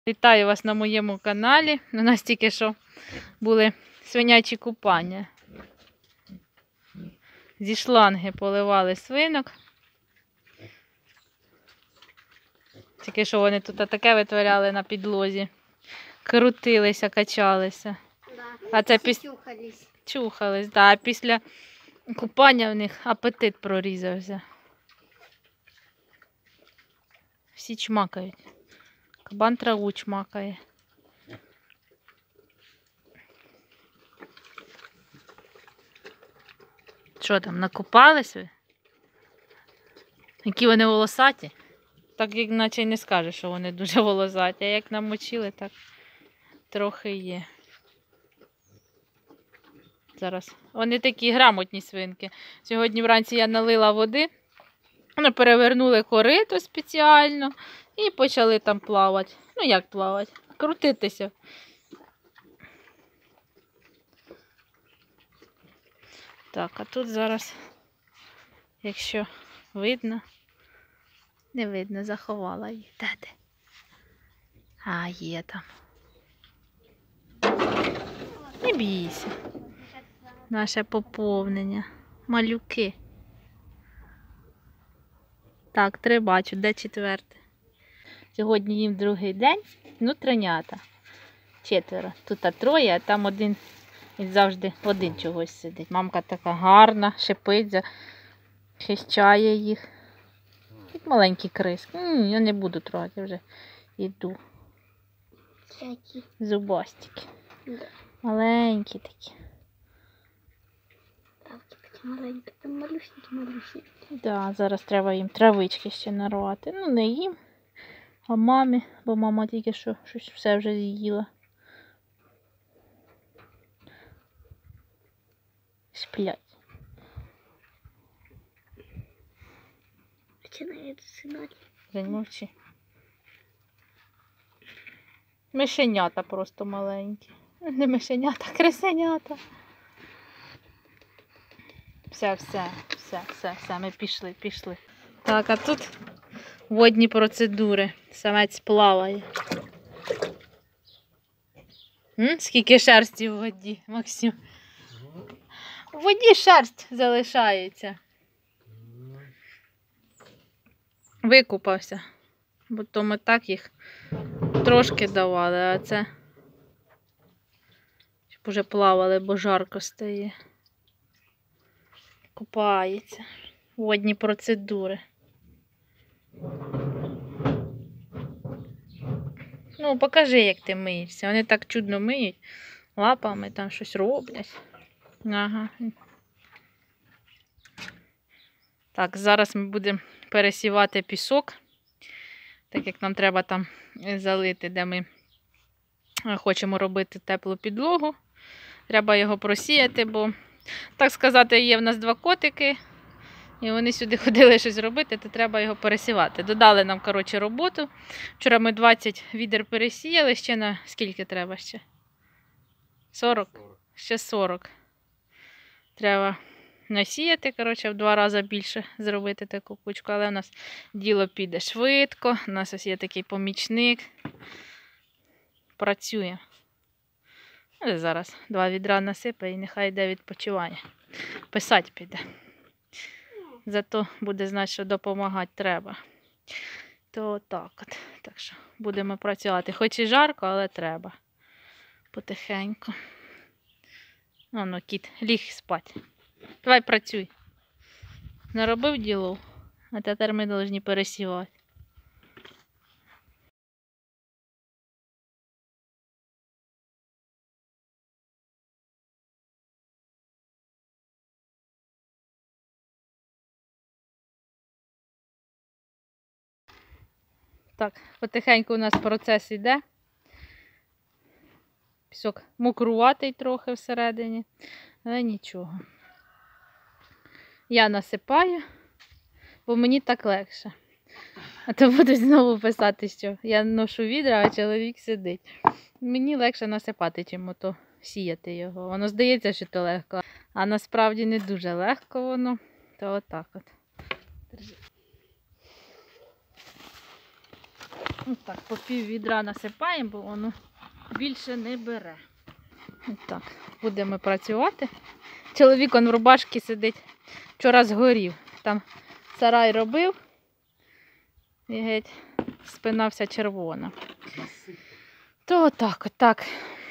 Вітаю вас на моєму каналі. У нас тільки що були свинячі купання. Зі шланги поливали свинок. Тільки що вони тут таке витворяли на підлозі. Крутилися, качалися. Да. А це Чухались. Чухались, да. А після купання в них апетит прорізався. Всі чмакають. Кабан траву чмакає. Що там, накупались ви? Які вони волосаті? Так, як наче й не скажеш, що вони дуже волосаті. А як намочили, так трохи є. Зараз. Вони такі грамотні свинки. Сьогодні вранці я налила води. Вони перевернули корито спеціально і почали там плавати. Ну як плавати? Крутитися. Так, а тут зараз, якщо видно, не видно, заховала їх. Де? А, є там. Не бійся. Наше поповнення. Малюки. Так, 3 бачу, де 4? Сьогодні їм другий день, тройнята. 4. Тут 3, а там один, він завжди один чогось сидить. Мамка така гарна, шипить, захищає їх. Як маленькі криски. Я не буду трогати, вже йду. Зубастики. Да. Маленькі такі. Маленькі, там малюсенькі. Да, зараз треба їм травички ще нарвати. Ну, не їм, а мамі, бо мама тільки що щось все вже з'їла. Сплять. Починає засинати. Замовчи. Мишенята просто маленькі. Не мишенята, а крисенята. Все, ми пішли. Так, а тут водні процедури. Самець плаває. Скільки шерсті в воді, Максим? У воді шерсть залишається. Викупався. Бо то ми так їх трошки давали, а це щоб уже плавали, бо жарко стає. Купається. Водні процедури. Ну, покажи, як ти миєшся. Вони так чудно миють. Лапами там щось роблять. Ага. Так, зараз ми будемо пересівати пісок. Так як нам треба там залити, де ми хочемо робити теплу підлогу. Треба його просіяти, бо, так сказати, є в нас 2 котики. І вони сюди ходили щось робити, то треба його пересівати. Додали нам, коротше, роботу. Вчора ми 20 відер пересіяли, ще на скільки треба ще? 40? Ще 40. Треба насіяти, коротше, в 2 рази більше зробити таку кучку. Але у нас діло піде швидко. У нас ось є такий помічник. Працює. Але зараз 2 відра насипає і нехай йде відпочиває. Писати піде. Зато буде знати, що допомагати треба. То так от. Так що будемо працювати. Хоч і жарко, але треба. Потихеньку. Ну, кіт, ліг спати. Давай працюй. Наробив діло, а тепер ми повинні пересівати. Так, потихеньку у нас процес йде. Пісок мокруватий трохи всередині, але нічого. Я насипаю, бо мені так легше. А то будуть знову писати, що я ношу відра, а чоловік сидить. Мені легше насипати, чим ото сіяти його. Воно здається, що то легко, а насправді не дуже легко воно. То отак от. Держи. Отак, по пів відра насипаємо, бо воно більше не бере. Отак, будемо працювати. Чоловік он в рубашці сидить, вчора згорів. Там сарай робив і геть спина вся червона. То отак.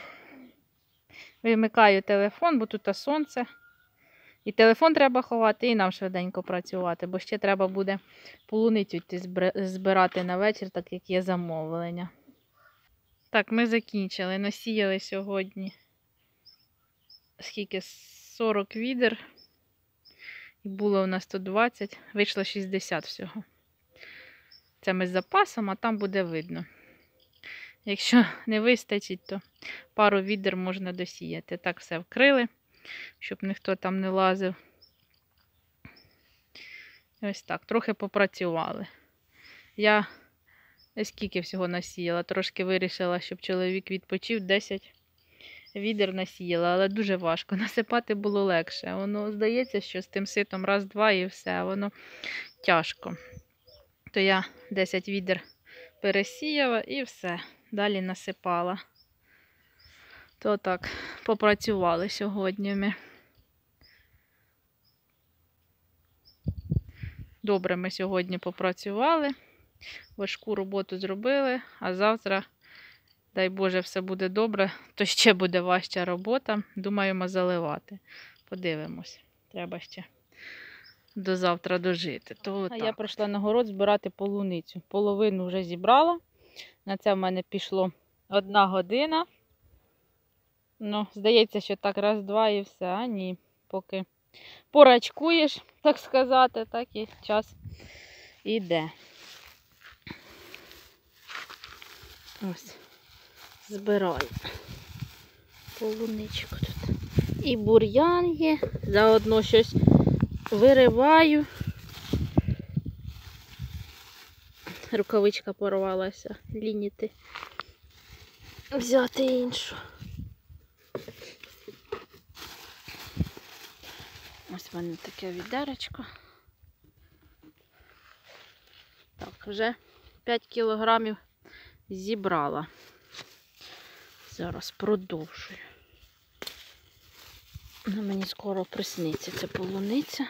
Вимикаю телефон, бо тут сонце. І телефон треба ховати, і нам швиденько працювати, бо ще треба буде полуницю йти збирати на вечір, так як є замовлення. Так, ми закінчили. Насіяли сьогодні скільки? 40 відер. І було у нас 120, вийшло 60 всього. Це ми з запасом, а там буде видно. Якщо не вистачить, то пару відер можна досіяти. Так все вкрили, щоб ніхто там не лазив. Ось так, трохи попрацювали. Я скільки всього насіяла, трошки вирішила, щоб чоловік відпочив, 10 відер насіяла, але дуже важко. Насипати було легше. Воно здається, що з тим ситом раз-два і все, а воно тяжко. То я 10 відер пересіяла і все. Далі насипала. То так, попрацювали сьогодні ми. Добре ми сьогодні попрацювали. Важку роботу зробили, а завтра, дай Боже, все буде добре, то ще буде важча робота. Думаємо заливати. Подивимось. Треба ще до завтра дожити. А я прийшла на город збирати полуницю. Половину вже зібрала. На це в мене пішло 1 година. Ну, здається, що так раз-два і все. А ні, поки порачкуєш, так сказати, так і час іде. Ось, збираю полуничку тут. І бур'ян є, заодно щось вириваю. Рукавичка порвалася, лініти взяти іншу. Ось в мене таке відеречко. Так, вже 5 кілограмів зібрала. Зараз продовжую. Мені скоро присниться ця полуниця.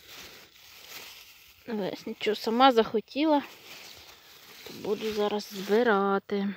Ось нічого, сама захотіла, то буду зараз збирати.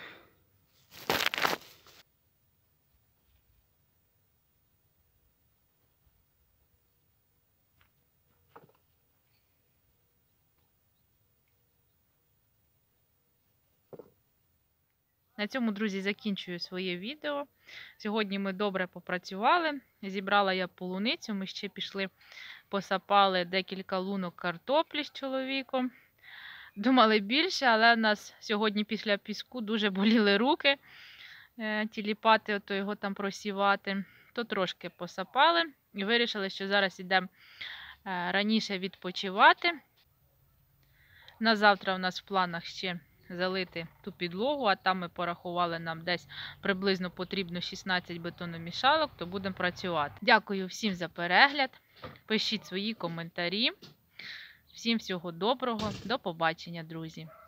На цьому, друзі, закінчую своє відео. Сьогодні ми добре попрацювали. Зібрала я полуницю. Ми ще пішли, посапали декілька лунок картоплі з чоловіком. Думали більше, але в нас сьогодні після піску дуже боліли руки. Тіліпати, ото його там просівати. То трошки посапали і вирішили, що зараз йдемо раніше відпочивати. На завтра у нас в планах ще залити ту підлогу, а там ми порахували, нам десь приблизно потрібно 16 бетономішалок, то будемо працювати. Дякую всім за перегляд, пишіть свої коментарі. Всім всього доброго, до побачення, друзі!